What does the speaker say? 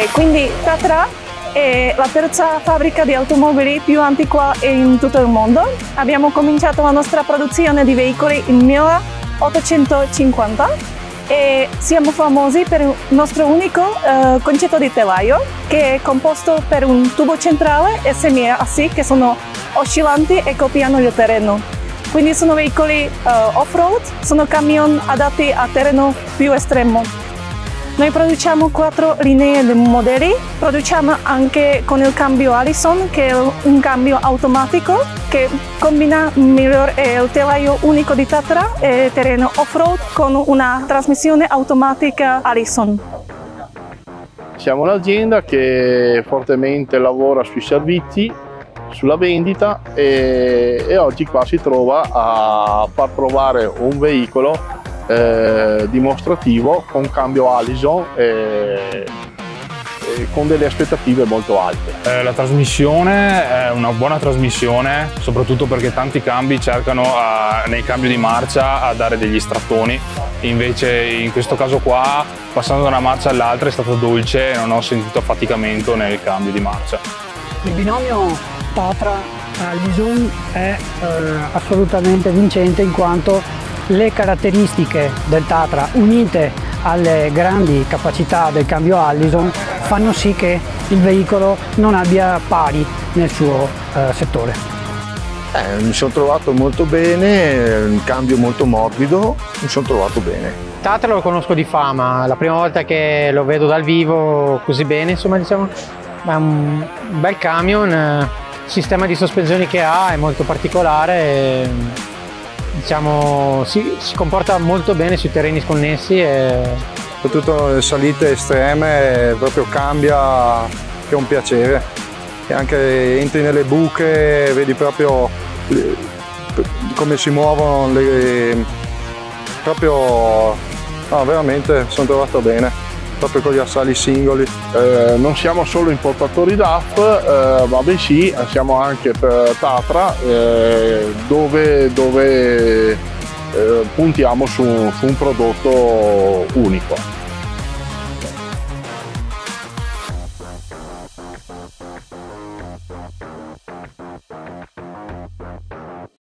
Quindi Tatra è la terza fabbrica di automobili più antica in tutto il mondo. Abbiamo cominciato la nostra produzione di veicoli nel 1850 e siamo famosi per il nostro unico concetto di telaio, che è composto per un tubo centrale e semi-assi che sono oscillanti e copiano il terreno. Quindi sono veicoli off-road, sono camion adatti a terreno più estremo. Noi produciamo 4 linee di modelli, produciamo anche con il cambio Allison, che è un cambio automatico che combina migliore il telaio unico di Tatra e terreno off-road con una trasmissione automatica Allison. Siamo un'azienda che fortemente lavora sui servizi, sulla vendita e oggi qua si trova a far provare un veicolo dimostrativo con cambio Allison con delle aspettative molto alte. La trasmissione è una buona trasmissione, soprattutto perché tanti cambi cercano nei cambi di marcia a dare degli strattoni, invece in questo caso qua, passando da una marcia all'altra, è stato dolce e non ho sentito affaticamento nel cambio di marcia. Il binomio Tatra-Allison è assolutamente vincente, in quanto le caratteristiche del Tatra unite alle grandi capacità del cambio Allison fanno sì che il veicolo non abbia pari nel suo settore. Mi sono trovato molto bene, un cambio molto morbido, mi sono trovato bene. Tatra lo conosco di fama, la prima volta che lo vedo dal vivo così bene, insomma, diciamo, è un bel camion, il sistema di sospensioni che ha è molto particolare e, diciamo, si comporta molto bene sui terreni sconnessi e... Soprattutto nelle salite estreme proprio cambia, che è un piacere. E anche entri nelle buche, vedi proprio come si muovono proprio, no, veramente sono trovato bene, proprio con gli assali singoli. Non siamo solo importatori DAF, ma bensì siamo anche per Tatra, dove puntiamo su un prodotto unico.